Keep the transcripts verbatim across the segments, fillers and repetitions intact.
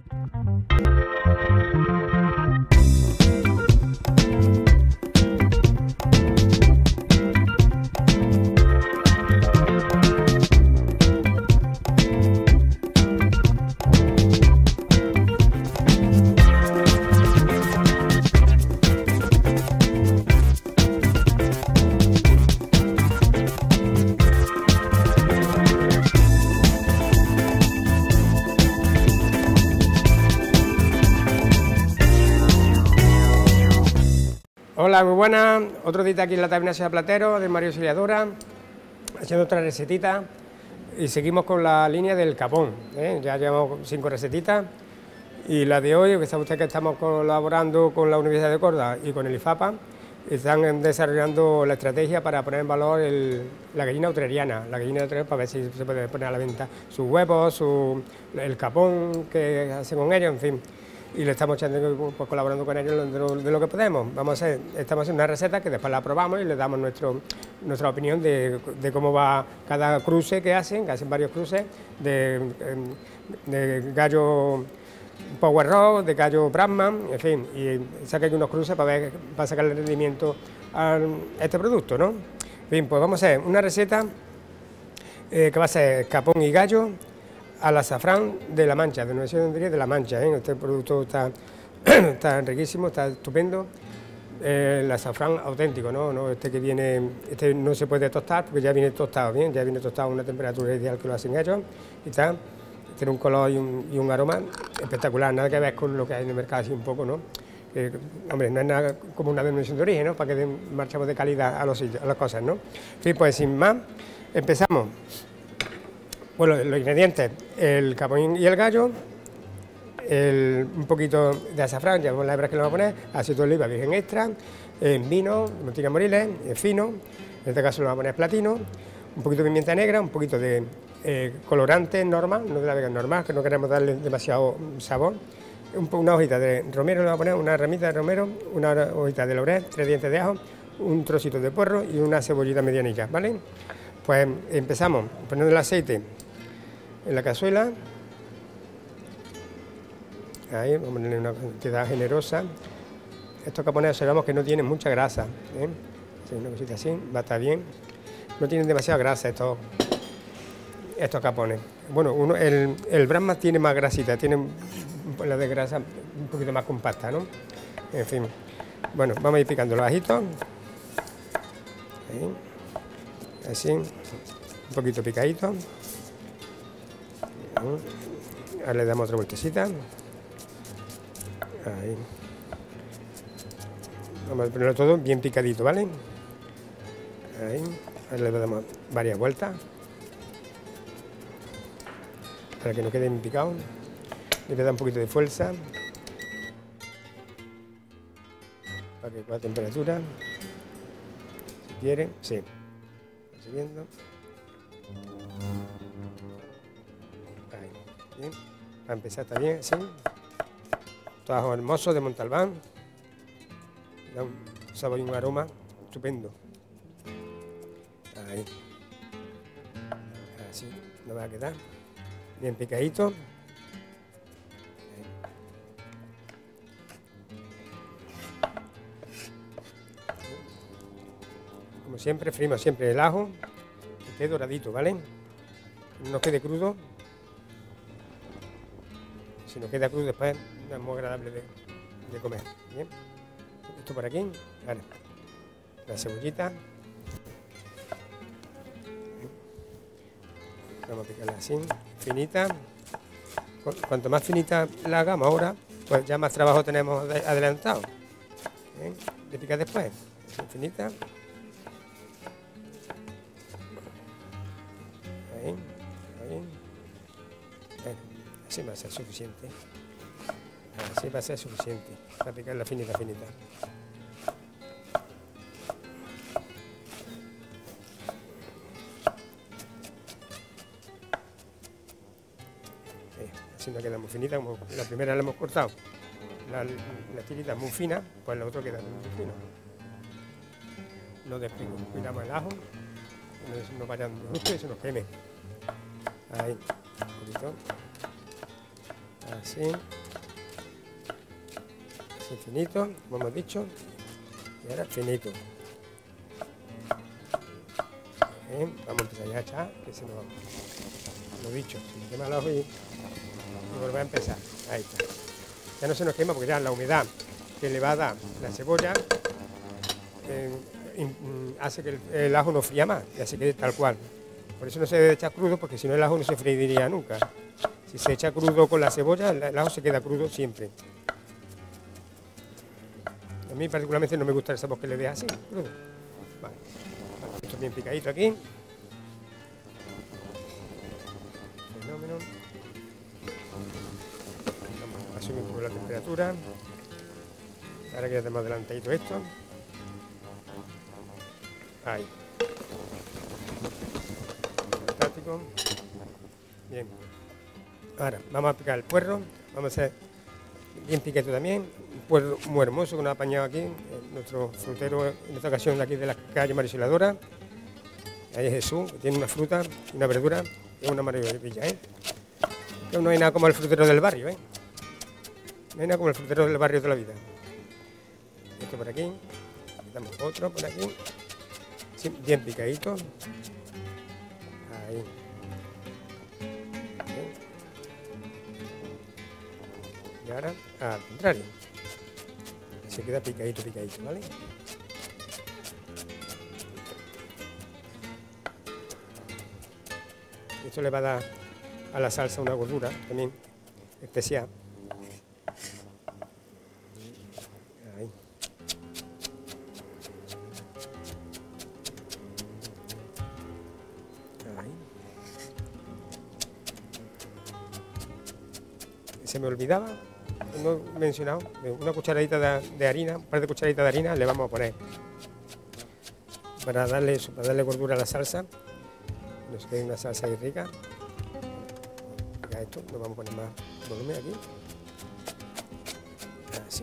Hola, muy buenas. Otro día aquí en la taberna Ciudad Platero de Mario Auxiliadora, haciendo otra recetita y seguimos con la línea del capón, ¿eh? Ya llevamos cinco recetitas y la de hoy, que sabe usted que estamos colaborando con la Universidad de Córdoba y con el IFAPA, están desarrollando la estrategia para poner en valor el, la gallina utreriana, la gallina utreriana para ver si se puede poner a la venta sus huevos, su, el capón que hacen con ellos, en fin. Y le estamos echando, pues, colaborando con ellos de lo, de lo que podemos. Vamos a hacer, estamos haciendo una receta que después la probamos y le damos nuestro, nuestra opinión de, de cómo va cada cruce que hacen, que hacen varios cruces, de, de gallo Power Rock, de gallo Brahman, en fin, y sacan unos cruces para, ver, para sacarle rendimiento a este producto, ¿no? En fin, pues vamos a hacer una receta eh, que va a ser capón y gallo al azafrán de La Mancha, de Nueva Ciudad de La Mancha, ¿eh? Este producto está, está riquísimo, está estupendo. Eh, el azafrán auténtico, ¿no? ¿no? Este que viene, este no se puede tostar porque ya viene tostado bien, ya viene tostado a una temperatura ideal que lo hacen ellos y está, tiene un color y un, y un aroma espectacular, nada que ver con lo que hay en el mercado así un poco, ¿no? Eh, hombre, no es nada como una denominación de origen, ¿no? Para que den, marchamos de calidad a, los, a las cosas, ¿no? En fin, pues sin más, empezamos. Bueno, los ingredientes, el capón y el gallo, el, un poquito de azafrán, ya vemos las hebras que le vamos a poner, aceite de oliva virgen extra, eh, vino, mantequilla Moriles, eh, fino, en este caso le vamos a poner platino, un poquito de pimienta negra, un poquito de eh, colorante normal, no de la vega normal, que no queremos darle demasiado sabor, un, una hojita de romero le vamos a poner, una ramita de romero, una hojita de laurel, tres dientes de ajo, un trocito de puerro y una cebollita medianilla, ¿vale? Pues empezamos poniendo el aceite en la cazuela, ahí vamos a ponerle una cantidad generosa. Estos capones observamos que no tienen mucha grasa, ¿eh? Sí, una cosita así, va a estar bien. No tienen demasiada grasa estos, estos capones. Bueno, uno, el, el Brahma tiene más grasita, tiene la de grasa un poquito más compacta, ¿no? En fin, bueno, vamos a ir picando los ajitos, ahí, así, un poquito picadito. Ahora le damos otra vueltecita. Ahí. Vamos a ponerlo todo bien picadito, ¿vale? Ahí. Ahora le damos varias vueltas para que no quede bien picado. Le voy a dar un poquito de fuerza para que coja temperatura. Si quiere, sí. Va subiendo. Bien. Para empezar está bien, así. Trabajo hermoso de Montalbán. Da un sabor y un aroma estupendo. Ahí. Así nos va a quedar. Bien picadito. Ahí. Como siempre, freímos siempre el ajo. Que esté doradito, ¿vale? Que no nos quede crudo. Si no queda crudo después no es muy agradable de, de comer. Bien, esto por aquí, vale. La cebollita, vamos a picarla así, finita. Cuanto más finita la hagamos ahora, pues ya más trabajo tenemos adelantado. Bien, de picar después, así, finita. Ahí, ahí. Así va a ser suficiente. Así va a ser suficiente para picar la finita, finita. Eh, así nos queda muy finita, como la primera la hemos cortado. La, la tirita es muy fina, pues la otra queda muy fina. No descuidamos el ajo, no nos vayan justo y se nos queme. Ahí, un poquito. Así. Así finito, como hemos dicho. Y ahora finito. Bien, vamos a empezar ya a echar, que se nos va. Lo dicho, si me quema el ajo y, y volver a empezar. Ahí está. Ya no se nos quema porque ya la humedad que le va a dar la cebolla eh, in, hace que el, el ajo no fría más, y así que tal cual. Por eso no se debe echar crudo, porque si no el ajo no se freiría nunca. Si se echa crudo con la cebolla, el, el ajo se queda crudo siempre. A mí particularmente no me gusta el sabor que le dé así, crudo. Vale. Vale, esto bien picadito aquí. Fenómeno. Vamos a subir un poco la temperatura. Ahora que ya tenemos adelantadito esto. Ahí. Fantástico. Bien. Ahora vamos a picar el puerro. Vamos a hacer bien piqueto también. Un puerro muy hermoso que nos ha apañado aquí. Nuestro frutero, en esta ocasión de aquí de la calle María Auxiliadora. Ahí es Jesús, que tiene una fruta y una verdura. Es una maravilla, ¿eh? Que no hay nada como el frutero del barrio, ¿eh? No hay nada como el frutero del barrio de la vida. Esto por aquí. Damos otro por aquí. Sí, bien picadito. Ahí. Bien. Y ahora al contrario. Se queda picadito, picadito, ¿vale? Esto le va a dar a la salsa una gordura también especial. Ahí. Ahí. Se me olvidaba, no he mencionado, una cucharadita de, de harina, un par de cucharaditas de harina le vamos a poner para darle eso, para darle gordura a la salsa. Nos queda una salsa ahí rica. Ya esto, nos vamos a poner más volumen aquí. Así.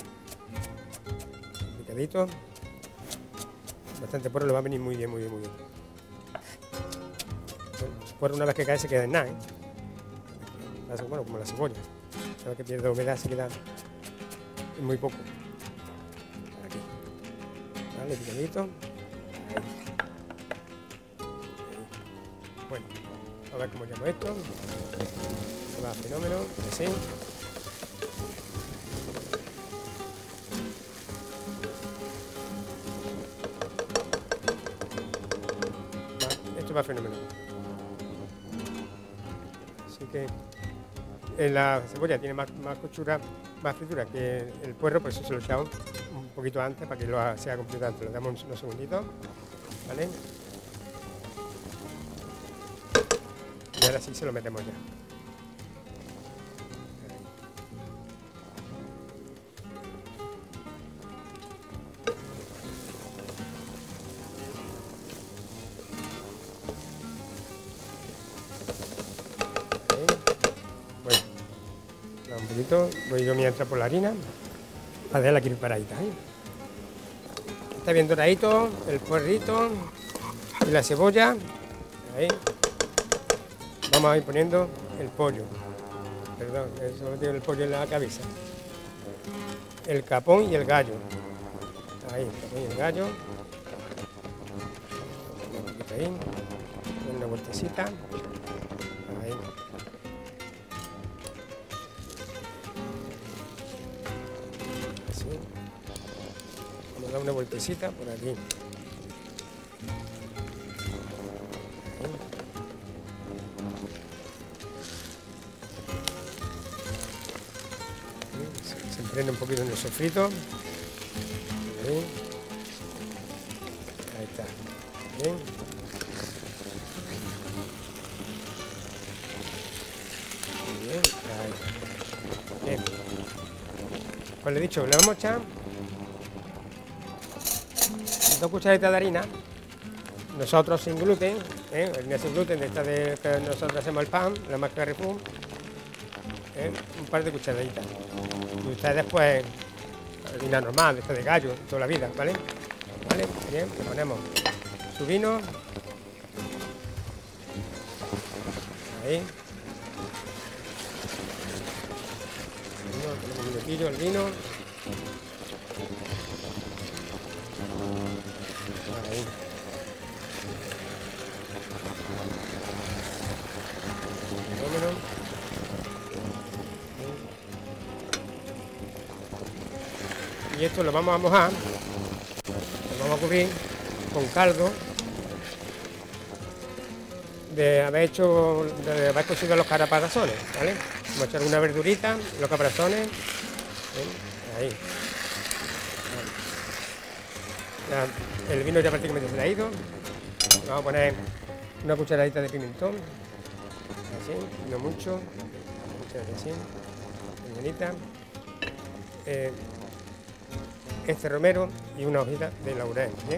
Picadito. Bastante porro, le va a venir muy bien, muy bien, muy bien. El porro una vez que cae se queda en nada, ¿eh? Bueno, como la cebolla. Una vez que pierde humedad se queda en muy poco. Aquí. Vale, picadito. Ahí. Bueno, a ver cómo llamo esto. Se va fenómeno, así. Va, esto va fenómeno. Así que eh, la cebolla tiene más, más costura, más fritura que el puerro, por eso se lo echamos un poquito antes para que lo sea completo antes. Lo damos unos segunditos, ¿vale? Y ahora sí se lo metemos ya. Ahí. Bueno, un poquito, voy yo mientras por la harina, para dejarla aquí preparadita. ¿Eh? Está bien doradito, el puerrito y la cebolla. Ahí. Vamos a ir poniendo el pollo. Perdón, solo tengo el pollo en la cabeza. El capón y el gallo. Ahí, el capón y el gallo. Un poquito ahí. Una vueltecita. Ahí. Así. Vamos a dar una vueltecita por aquí. Se emprende un poquito en el sofrito. Ahí, ahí está. Bien. Muy bien. Ahí. Bien. Pues le he dicho, le vamos a echar dos cucharaditas de harina. Nosotros sin gluten, ¿eh? Harina sin gluten, de esta de que nosotros hacemos el pan, la marca Carrefour. ¿Eh? Un par de cucharaditas. Y ustedes después, harina normal, esta de gallo, toda la vida, ¿vale? ¿Vale? Bien, le ponemos su vino. Ahí. El vino, ponemos un minutillo el vino. Ahí. Y esto lo vamos a mojar, lo vamos a cubrir con caldo de haber hecho, de haber cocido los caparazones, ¿vale? Vamos a echar una verdurita, los caparazones, ¿eh? Ahí. Ya, el vino ya prácticamente se le ha ido. Vamos a poner una cucharadita de pimentón, así, no mucho, una cucharadita así, pequeñita. Eh, este romero y una hojita de laurel, ¿bien?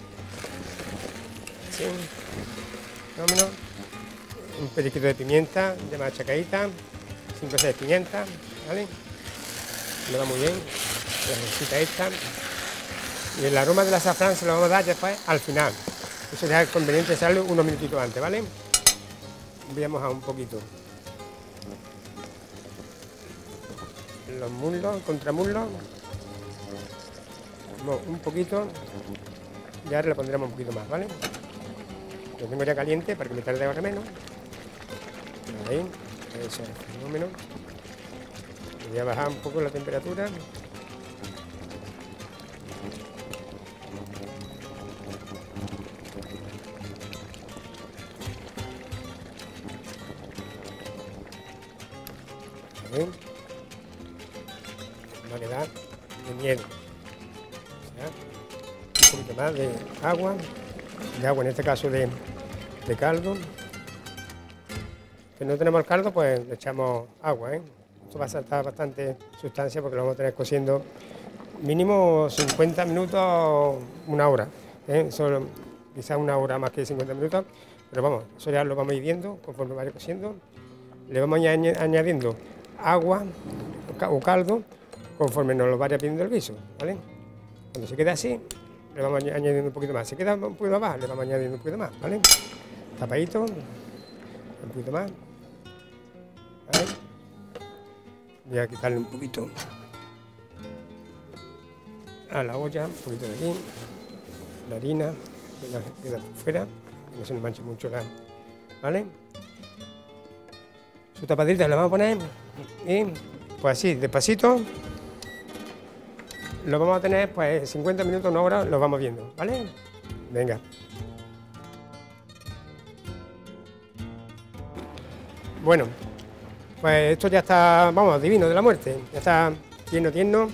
Así, más o menos. Un pellizquito de pimienta, de machacadita, cinco o seis pimientas, ¿vale? Le va muy bien, la receta esta. Y el aroma del azafrán se lo vamos a dar después al final. Eso ya es conveniente hacerlo unos minutitos antes, ¿vale? Voy a mojar un poquito los muslos, contramuslos. Un poquito, y ahora le pondremos un poquito más, ¿vale? Lo tengo ya caliente para que me tarde ahora menos. Ahí, eso es el fenómeno. Voy a bajar un poco la temperatura. Ahí. Va a quedar de miel. Un poquito más de agua, de agua en este caso de, de caldo. Si no tenemos el caldo, pues le echamos agua, ¿eh? Esto va a saltar bastante sustancia porque lo vamos a tener cociendo mínimo cincuenta minutos, una hora, ¿eh? Solo, quizás una hora más que cincuenta minutos, pero vamos, eso ya lo vamos a ir viendo conforme vaya cociendo. Le vamos a añ añadiendo agua o caldo conforme nos lo vaya pidiendo el guiso, ¿vale? Cuando se quede así, le vamos añadiendo un poquito más. Si queda un poquito más, le vamos añadiendo un poquito más, ¿vale? Tapadito, un poquito más. ¿Vale? Voy a quitarle un poquito a la olla, un poquito de aquí, la harina, que queda por fuera, que no se nos manche mucho la, ¿vale? Su tapadita la vamos a poner y pues así, despacito. Lo vamos a tener pues cincuenta minutos, una hora, lo vamos viendo, ¿vale? Venga. Bueno, pues esto ya está, vamos, divino de la muerte. Ya está tierno, tierno.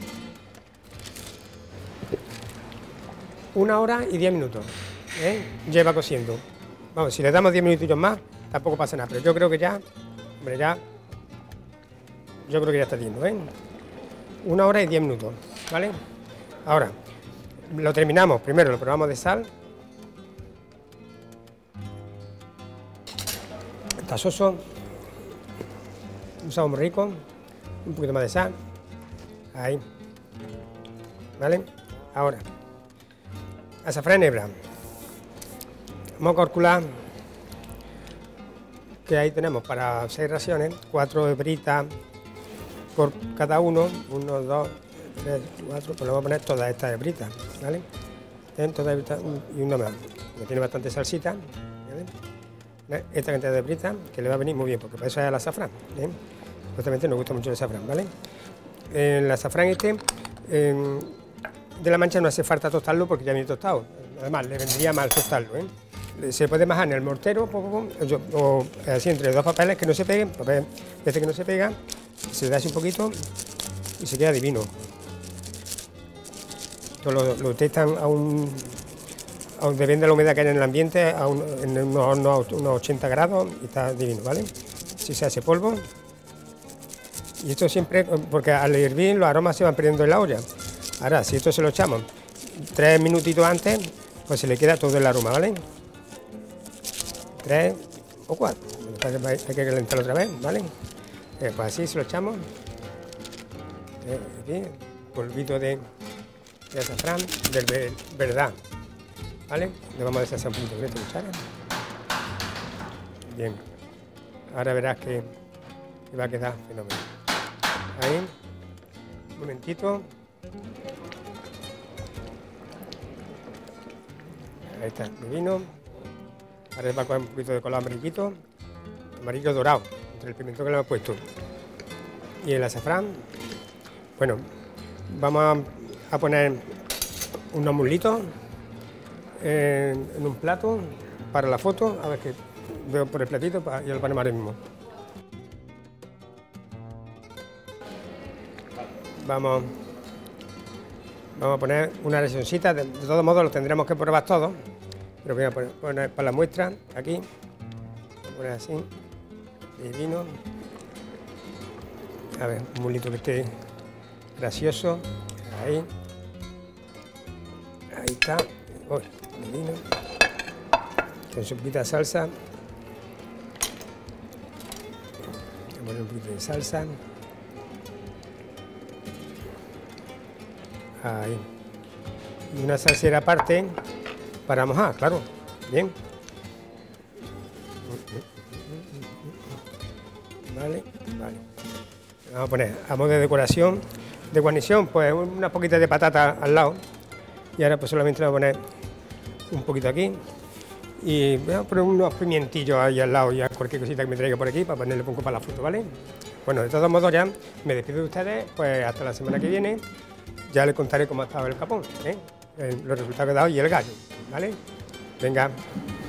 Una hora y diez minutos, ¿eh? Lleva cociendo. Vamos, si le damos diez minutillos más, tampoco pasa nada, pero yo creo que ya, hombre, ya, yo creo que ya está tierno, ¿eh? Una hora y diez minutos, ¿vale? Ahora, lo terminamos, primero lo probamos de sal. Está soso. Un sabor muy rico. Un poquito más de sal. Ahí. ¿Vale? Ahora, azafrán en hebra. Vamos a calcular que ahí tenemos para seis raciones, cuatro hebritas por cada uno, uno, dos, tres, cuatro, pues le vamos a poner todas estas hebritas, ¿vale? ¿Ven? Todas hebritas y una más, que tiene bastante salsita, ¿vale? Esta cantidad de hebritas que le va a venir muy bien, porque para eso es el azafrán, ¿eh? Justamente nos gusta mucho el azafrán, ¿vale? El azafrán este, eh, de la Mancha no hace falta tostarlo porque ya viene tostado, además le vendría mal tostarlo, ¿eh? Se puede majar en el mortero o, o así entre dos papeles que no se peguen, papel este que no se pega, se da así un poquito y se queda divino. Esto lo, lo testan a un, a un, depende de la humedad que haya en el ambiente, a un, en unos hornos unos ochenta grados y está divino, ¿vale? Si se hace polvo. Y esto siempre, porque al hervir los aromas se van perdiendo en la olla. Ahora, si esto se lo echamos tres minutitos antes, pues se le queda todo el aroma, ¿vale? Tres o cuatro. Hay que calentarlo otra vez, ¿vale? Eh, pues así se lo echamos. Eh, aquí, polvito de, de azafrán, del ver, verdad, ¿vale? Le vamos a deshacer un poquito de cuchara. Bien. Ahora verás que, que va a quedar fenomenal. Ahí, un momentito. Ahí está, de vino. Ahora va a coger un poquito de color amarillito, amarillo dorado, entre el pimentón que le hemos puesto. Y el azafrán. Bueno, vamos a poner unos muslitos en, en un plato para la foto. A ver que veo por el platito y lo ponemos ahora mismo. Vamos, vamos a poner una racioncita, de, de todos modos lo tendremos que probar todos, pero voy a poner, poner para la muestra aquí, voy a poner así, divino. A ver, un mulito que esté gracioso, ahí, ahí está, uy, divino, con su poquita de salsa, voy a poner un poquito de salsa. Ahí. Y una salsera aparte para mojar, claro. Bien. Vale, vale. Vamos a poner a modo de decoración, de guarnición, pues unas poquitas de patata al lado. Y ahora pues solamente le voy a poner un poquito aquí. Y voy a poner unos pimientillos ahí al lado, ya cualquier cosita que me traiga por aquí para ponerle un poco para la foto, ¿vale? Bueno, de todos modos ya me despido de ustedes, pues hasta la semana que viene. Ya les contaré cómo ha estado el capón, ¿eh? Eh, los resultados que he dado y el gallo, ¿vale? Venga.